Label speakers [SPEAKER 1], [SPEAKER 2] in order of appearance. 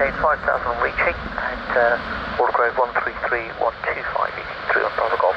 [SPEAKER 1] maintain 5,000 reaching, and order grade 133125, eating 3 on Bravo Golf.